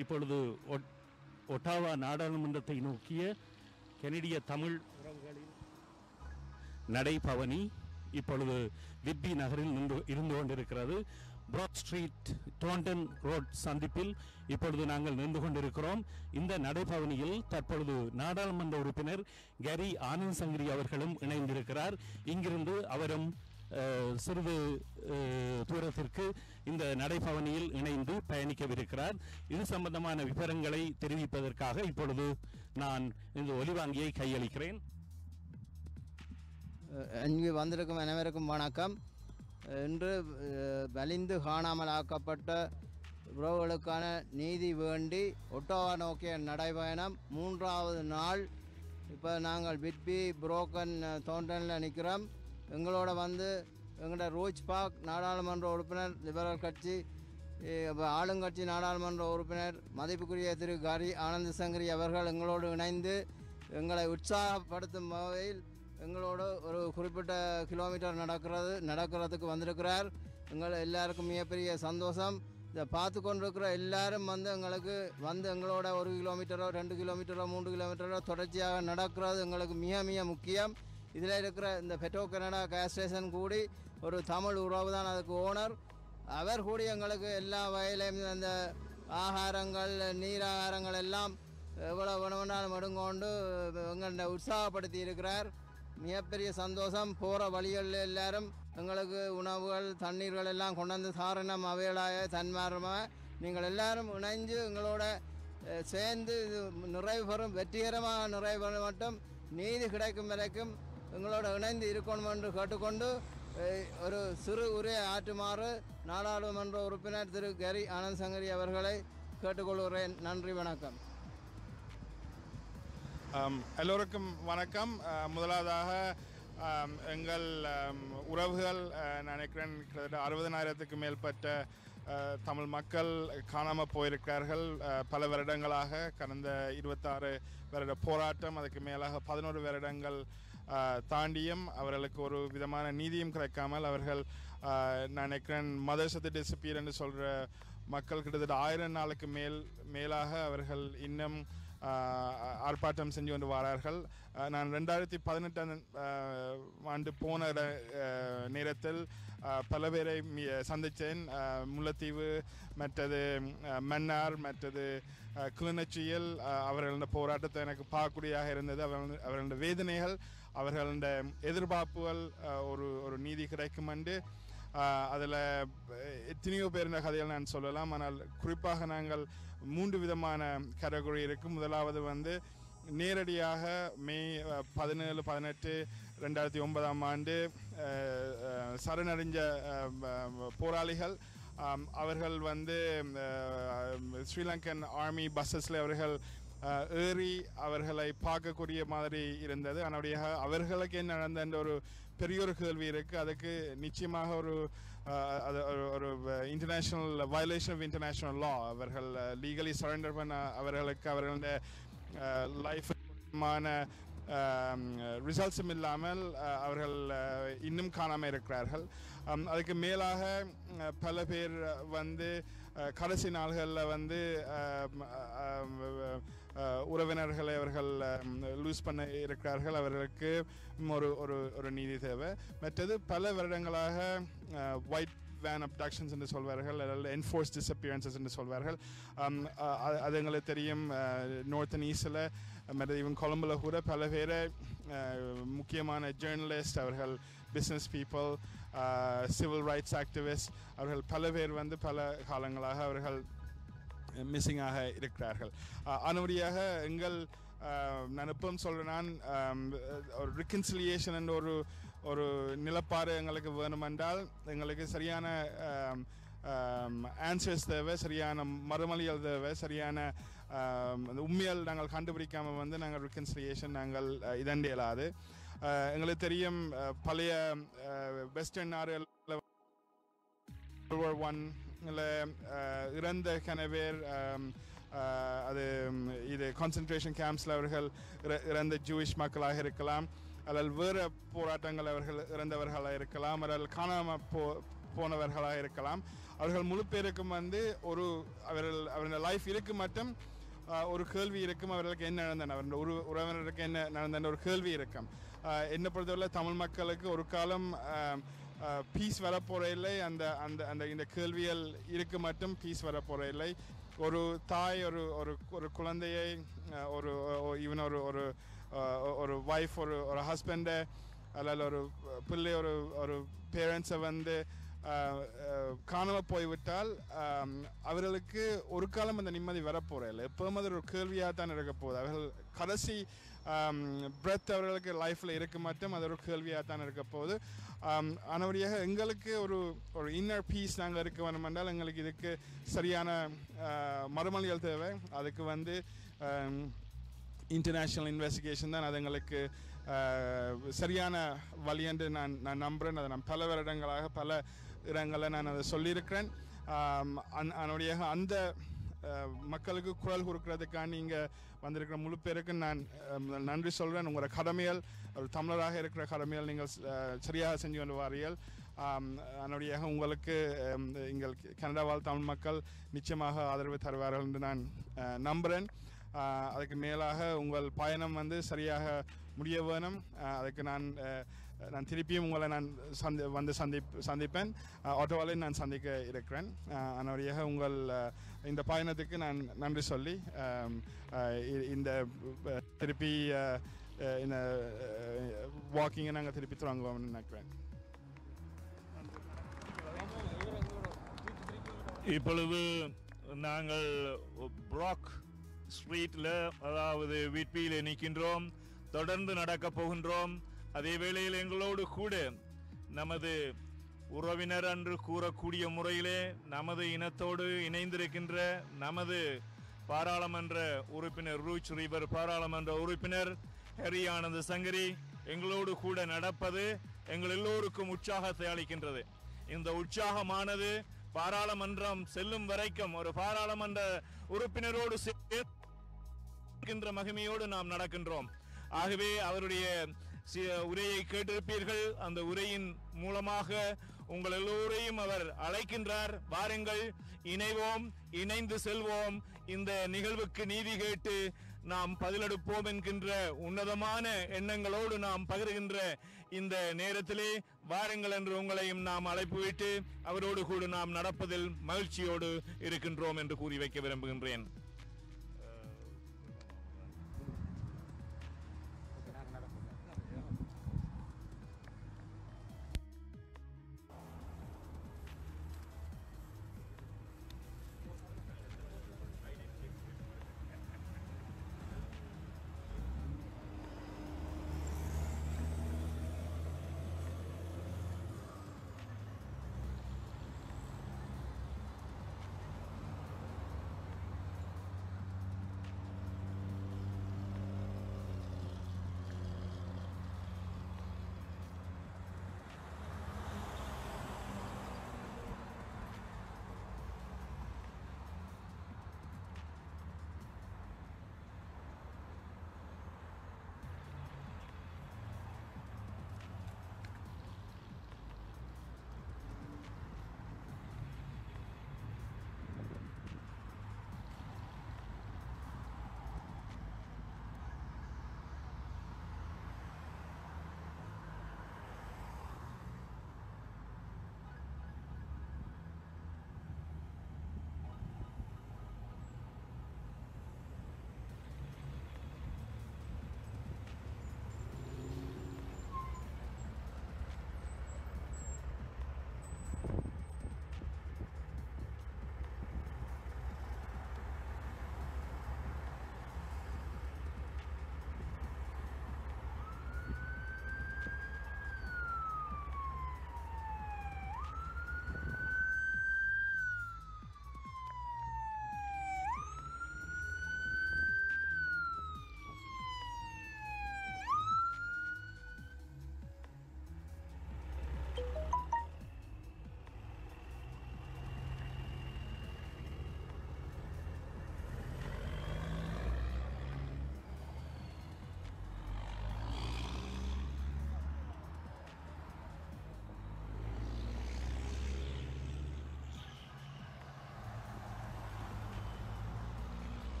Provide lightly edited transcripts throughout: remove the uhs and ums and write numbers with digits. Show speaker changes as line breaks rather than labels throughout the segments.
இப்பொழுது ஒட்டாவா நாடாளுமன்றத்தை நோக்கிய கனடிய தமிழ் உறவுகளின் நடைபவனி இப்பொழுது விட்பி நகரில் இருந்து கொண்டிருக்கிறது. பிராட் ஸ்ட்ரீட் டோண்டன் ரோட் சந்திப்பில் இப்பொழுது நாங்கள் நின்று கொண்டிருக்கிறோம். இந்த நடைபவனியில் தற்பொழுது நாடாளுமன்ற உறுப்பினர் கேரி ஆனந்த் சங்கரி அவர்களும் இணைந்திருக்கிறார். இங்கிருந்து அவரும் சிறிது தூரத்திற்கு இந்த நடைபவனியில் இணைந்து பயணிக்கவிருக்கிறார். இது சம்பந்தமான விவரங்களை தெரிவிப்பதற்காக இப்பொழுது நான் இந்த ஒலிவாங்கியை கையளிக்கிறேன்.
இங்கு வந்திருக்கும் அனைவருக்கும் வணக்கம். இன்று வலிந்து காணாமல் ஆக்கப்பட்ட உறவுகளுக்கான நீதி வேண்டி ஒட்டாவா நோக்கிய நடைபயணம் 3வது நாள். இப்போ நாங்கள் விட்பி புரோக்கன் தோண்டனில் நிற்கிறோம். எங்களோட வந்து எங்களோட ரோச் பார்க் நாடாளுமன்ற உறுப்பினர் லிபரல் கட்சி ஆளுங்கட்சி நாடாளுமன்ற உறுப்பினர் மதிப்புக்குரிய திரு கேரி ஆனந்த் சங்கரி அவர்கள் எங்களோடு இணைந்து எங்களை உற்சாகப்படுத்தும் வகையில் எங்களோடு ஒரு குறிப்பிட்ட கிலோமீட்டர் நடக்கிறதுக்கு வந்திருக்கிறார். எங்கள் எல்லாருக்கும் மிகப்பெரிய சந்தோஷம். இதை பார்த்து கொண்டிருக்கிற எல்லாரும் வந்து எங்களுக்கு வந்து எங்களோட 1 கிலோமீட்டரோ 2 கிலோமீட்டரோ 3 கிலோமீட்டரோ தொடர்ச்சியாக நடக்கிறது எங்களுக்கு மிக மிக முக்கியம். இதில் இருக்கிற இந்த பெட்ரோ கனடா கேஸ் ஸ்டேஷன் கூடி ஒரு தமிழ் உறவு தான் அதுக்கு ஓனர். அவர் கூடி எங்களுக்கு எல்லா வகையிலையும் அந்த ஆகாரங்கள் நீராகாரங்கள் எல்லாம் எவ்வளோ வேணுமென்றாலும் எடுங்கொண்டு எங்களை உற்சாகப்படுத்தி இருக்கிறார். மிகப்பெரிய சந்தோஷம். போகிற வழிகளில் எல்லாரும் எங்களுக்கு உணவுகள் தண்ணீர்கள் எல்லாம் கொண்டாந்து சாரணம் அவைகளாக தன்மாரமாக நீங்கள் எல்லாரும் இணைஞ்சு எங்களோட சேர்ந்து நிறைவு பெறும் வெற்றிகரமாக நிறைவு பெறும் மட்டும் நீதி கிடைக்கும் வரைக்கும் எங்களோட இணைந்து இருக்கணும் என்று கேட்டுக்கொண்டு ஒரு சிறு உரையை ஆற்றுமாறு நாடாளுமன்ற உறுப்பினர் திரு கேரி ஆனந்த் சங்கரி அவர்களை கேட்டுக்கொள்கிறேன். நன்றி, வணக்கம்.
எல்லோருக்கும் வணக்கம். முதலாவதாக எங்கள் உறவுகள் நினைக்கிறேன் கிட்டத்தட்ட 60,000க்கு மேற்பட்ட தமிழ் மக்கள் காணாமல் போயிருக்கிறார்கள். பல வருடங்களாக கடந்த 26 வருட போராட்டம், அதுக்கு மேலாக 11 வருடங்கள் தாண்டியும் அவர்களுக்கு ஒரு விதமான நீதியும் கிடைக்காமல் அவர்கள் நினைக்கிறேன் மதர்ஸ் ஆஃப் தி டிஸப்பியர் என்று சொல்கிற மக்கள் கிட்டத்தட்ட 1000 நாளுக்கு மேலாக அவர்கள் இன்னும் ஆர்ப்பாட்டம் செஞ்சு கொண்டு வரார்கள். நான் 2018 ஆண்டு போன நேரத்தில் பல பேரை சந்தித்தேன். முல்லைத்தீவு, மற்றது மன்னார், மற்றது கிளிநொச்சியில் அவர்களோட போராட்டத்தை எனக்கு பார்க்கக்கூடியதாக இருந்தது. அவர்களோட வேதனைகள், அவர்களோட எதிர்பார்ப்புகள் ஒரு நீதி கிடைக்கும் என்று அதில் எத்தனையோ பேருந்த கதைகள் நான் சொல்லலாம். ஆனால் குறிப்பாக நாங்கள் 3 விதமான கேட்டகரி இருக்குது. முதலாவது வந்து நேரடியாக மே 17, 18, 2009 ஆண்டு சரணடைஞ்ச போராளிகள். அவர்கள் வந்து ஸ்ரீலங்கன் ஆர்மி பஸ்ஸஸில் அவர்கள் ஏறி அவர்களை பார்க்கக்கூடிய மாதிரி இருந்தது. ஆனால் அவர்களுக்கு என்ன நடந்த ஒரு பெரிய ஒரு கேள்வி இருக்குது. அதுக்கு நிச்சயமாக ஒரு international violation of international law. அவர்கள் லீகலி சரண்டர் பண்ண அவர்களுக்கு அவர்களுடைய லைஃப்மான ரிசல்ட்ஸும் இல்லாமல் அவர்கள் இன்னும் காணாமல் இருக்கிறார்கள். அதுக்கு மேலாக பல பேர் வந்து கடைசி நாள்களில் வந்து உறவினர்களை அவர்கள் லூஸ் பண்ண இருக்கிறார்கள். அவர்களுக்கு ஒரு நீதி தேவை. மற்றது பல வருடங்களாக ஒயிட் வேன் அப்டாக்ஷன்ஸ் என்று சொல்வார்கள், அல்லது என்ஃபோர்ஸ் டிஸப்பியரன்சஸ் என்று சொல்வார்கள். அது எங்களுக்கு தெரியும். நார்த் அண்ட் ஈஸ்டில் மற்ற இவன் கொழம்புல கூட பல பேரை முக்கியமான ஜேர்னலிஸ்ட், அவர்கள் business people, civil rights activist, அவர்கள் பல பேர் வந்து பல காலங்களாக அவர்கள் மிஸ்ஸிங்காக இருக்கிறார்கள். அதனுடையாக எங்கள் நான் எப்பவும் சொல்கிறேன், ஒரு ரிகன்சிலியேஷன் என்ற ஒரு நிலப்பாடு எங்களுக்கு வேணுமென்றால் எங்களுக்கு சரியான ஆன்சர்ஸ் தேவை, சரியான மறுமொழிகள் தேவை, சரியான உண்மைகள் நாங்கள் கண்டுபிடிக்காமல் வந்து நாங்கள் ரிகன்சிலியேஷன் நாங்கள் இதண்ட இயலாது. எங்களுக்கு தெரியும் பழைய வெஸ்டர்ன் நாடுகளில் World War I இறந்த கனவேர், அது இது கான்சன்ட்ரேஷன் கேம்ப்ஸில் அவர்கள் இறந்த ஜூயிஷ் மக்களாக இருக்கலாம், அல்லது வேறு போராட்டங்கள் அவர்கள் இறந்தவர்களாக இருக்கலாம், அல்லது காணாமல் போனவர்களாக இருக்கலாம். அவர்கள் முழு பேருக்கும் வந்து அவர்கள் லைஃப் இருக்கு மட்டும் ஒரு கேள்வி இருக்கும், அவர்களுக்கு என்ன நடந்தன, அவருடைய உறவினருக்கு என்ன நடந்தன ஒரு கேள்வி இருக்கும். என்னை பொறுத்தவரை தமிழ் மக்களுக்கு ஒரு காலம் பீஸ் வரப்போற இல்லை. அந்த அந்த அந்த இந்த கேள்விகள் இருக்கு மட்டும் பீஸ் வரப்போற இல்லை. ஒரு தாய் ஒரு குழந்தையை ஈவன் ஒரு வைஃப் ஒரு ஹஸ்பண்டை அல்லது ஒரு பிள்ளை ஒரு பேரண்ட்ஸை வந்து காணாமல் போய்விட்டால் அவர்களுக்கு ஒரு காலம் அந்த நிம்மதி வரப்போற இல்லை. எப்பவும் அது ஒரு கேள்வியாக தான் இருக்க போகுது. அவர்கள் கடைசி பிரெத் அவர்களுக்கு லைஃப்பில் இருக்க மட்டும் அது ஒரு கேள்வியாக தான் இருக்க போகுது. ஆனவடியாக எங்களுக்கு ஒரு இன்னர் பீஸ் நாங்கள் இருக்க வேணும் என்றால் எங்களுக்கு இதுக்கு சரியான மறுமொழிகள் தேவை. அதுக்கு வந்து இன்டர்நேஷ்னல் இன்வெஸ்டிகேஷன் தான் அது எங்களுக்கு சரியான வழி என்று நான் நம்புகிறேன். அதை நான் பல வருடங்களாக பல இடங்களில் நான் அதை சொல்லியிருக்கிறேன். அதனுடைய அந்த மக்களுக்கு குரல் கொடுக்கறதுக்காக இங்கே வந்திருக்கிற முழு பேருக்கு நான் நன்றி சொல்கிறேன். உங்களோட கடமைகள் ஒரு தமிழராக இருக்கிற கடமைகள் நீங்கள் சரியாக செஞ்சு கொண்டு வாரீர்கள். அதனுடைய உங்களுக்கு எங்கள் கனடா வாழ் தமிழ் மக்கள் நிச்சயமாக ஆதரவு தருவார்கள் என்று நான் நம்புகிறேன். அதுக்கு மேலாக உங்கள் பயணம் வந்து சரியாக முடிய வேணும். அதுக்கு நான் திருப்பியும் உங்களை நான் சந்திப்பேன். ஆட்டோவாலையும் நான் சந்திக்க இருக்கிறேன். அதனுடைய உங்கள் இந்த பயணத்துக்கு நான் நன்றி சொல்லி இந்த திருப்பி இந்த வாக்கிங்கை நாங்கள் திருப்பி தொடங்குவோம்னு நினைக்கிறேன்.
இப்பொழுது நாங்கள் ப்ராக் ஸ்ட்ரீட்டில் அதாவது விட்பியில் நிற்கின்றோம். தொடர்ந்து நடக்கப் போகின்றோம். அதே வேளையில் எங்களோடு கூட நமது உறவினர் என்று கூறக்கூடிய முறையிலே நமது இனத்தோடு இணைந்திருக்கின்ற நமது பாராளுமன்ற உறுப்பினர் ரூச் ரிவர் பாராளுமன்ற உறுப்பினர் ஹரி ஆனந்த் சங்கரி எங்களோடு கூட நடப்பது எங்கள் எல்லோருக்கும் உற்சாகத்தை அளிக்கின்றது. இந்த உற்சாகமானது பாராளுமன்றம் செல்லும் வரைக்கும் ஒரு பாராளுமன்ற உறுப்பினரோடு சேர்க்கின்ற மகிமையோடு நாம் நடக்கின்றோம். ஆகவே அவருடைய உரையை கேட்டிருப்பீர்கள். அந்த உரையின் மூலமாக உங்கள் எல்லோரையும் அவர் அழைக்கின்றார். வாருங்கள், இணைவோம், இணைந்து செல்வோம், இந்த நிகழ்வுக்கு நீதி கேட்டு நாம் பதிலெடுப்போம் என்கின்ற உன்னதமான எண்ணங்களோடு நாம் பகிர்கின்ற இந்த நேரத்திலே வாருங்கள் என்று உங்களையும் நாம் அழைப்பு விட்டு அவரோடு கூட நாம் நடப்பதில் மகிழ்ச்சியோடு இருக்கின்றோம் என்று கூறி வைக்க விரும்புகின்றேன்.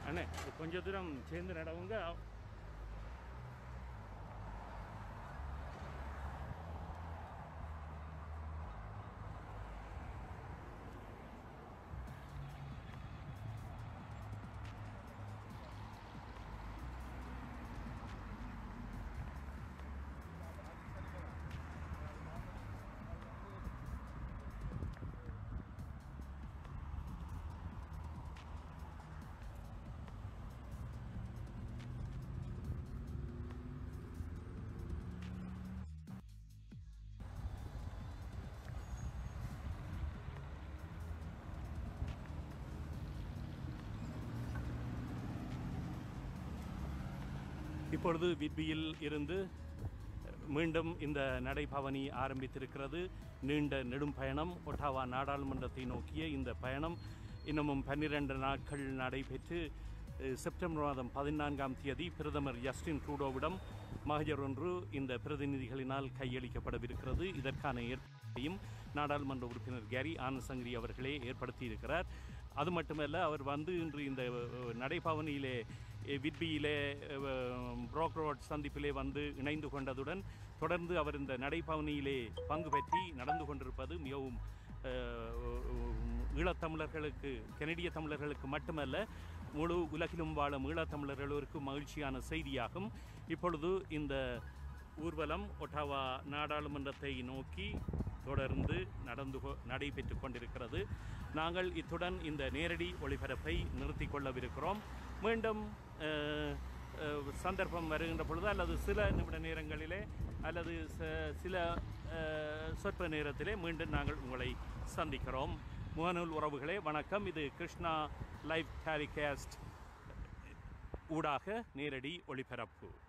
அண்ணே கொஞ்ச தூரம் சேர்ந்து நடவுங்க. இப்பொழுது விட்பியில் இருந்து மீண்டும் இந்த நடைபவனி ஆரம்பித்திருக்கிறது. நீண்ட நெடும் பயணம், ஒட்டாவா நாடாளுமன்றத்தை நோக்கிய இந்த பயணம் இன்னமும் 12 நாட்கள் நடைபெற்று செப்டம்பர் மாதம் 14ஆம் தேதி பிரதமர் ஜஸ்டின் ட்ரூடோவிடம் மகஜர் ஒன்று இந்த பிரதிநிதிகளினால் கையளிக்கப்படவிருக்கிறது. இதற்கான ஏற்பாட்டையும் நாடாளுமன்ற உறுப்பினர் கேரி ஆனசங்கரி அவர்களே ஏற்படுத்தியிருக்கிறார். அது மட்டுமல்ல, அவர் வந்து இன்று இந்த நடைபவனியிலே விட்பியிலே ப்ரோக் ரோட் சந்திப்பிலே வந்து இணைந்து கொண்டதுடன் தொடர்ந்து அவர் இந்த நடைபவனியிலே பங்கு பெற்றி நடந்து கொண்டிருப்பது மிகவும் ஈழத்தமிழர்களுக்கு, கனடிய தமிழர்களுக்கு மட்டுமல்ல முழு உலகிலும் வாழும் ஈழத்தமிழர்களுக்கு மகிழ்ச்சியான செய்தியாகும். இப்பொழுது இந்த ஊர்வலம் ஒட்டாவா நாடாளுமன்றத்தை நோக்கி தொடர்ந்து நடைபெற்று கொண்டிருக்கிறது. நாங்கள் இத்துடன் இந்த நேரடி ஒளிபரப்பை நிறுத்தி கொள்ளவிருக்கிறோம். மீண்டும் சந்தர்ப்பம் வருகின்ற பொழுது அல்லது சில நிமிட நேரங்களிலே அல்லது சில சொற்ப நேரத்திலே மீண்டும் நாங்கள் உங்களை சந்திக்கிறோம். முகநூல் உறவுகளே வணக்கம். இது கிருஷ்ணா லைவ் டெலிகாஸ்ட் ஊடாக நேரடி ஒளிபரப்பு.